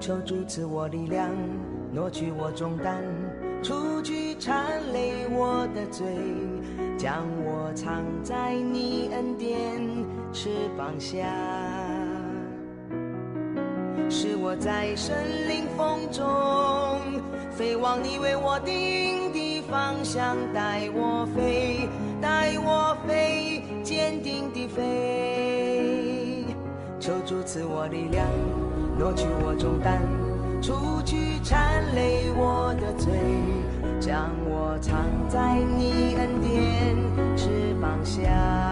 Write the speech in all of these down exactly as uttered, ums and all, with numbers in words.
求主赐我力量，挪去我重担，除去缠累我的罪，将我藏在你恩典翅膀下，使我在生灵风中飞往你为我定的方向，带我飞，带我飞，坚定地飞。求主赐我力量，挪去我重担，除去缠累我的罪，将我藏在你恩典翅膀下，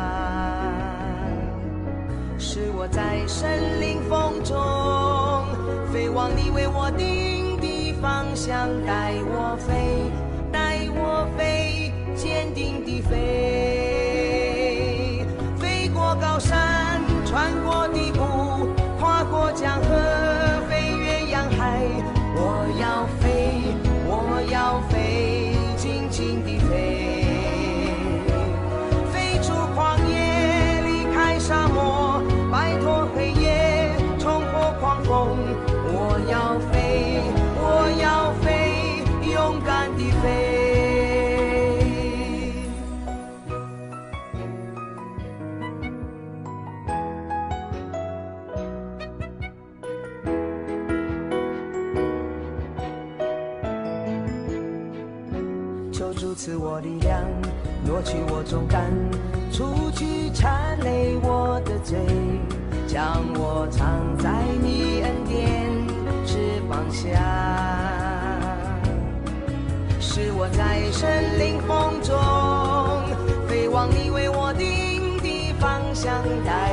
使我在生灵风中飞往你为我定的方向，带我飞，带我飞，坚定地飞。飞过高山，穿过低谷，跨过江河，飞越洋海。我要飞，我要飞，尽情地飞。飞出旷野，离开沙漠，摆脱黑夜，冲破狂风。我要飞，我要飞，勇敢地飞。求主赐我力量，挪去我重担，除去缠累我的罪，将我藏在你恩典翅膀下，使我在生灵风中飞往你为我定的方向，带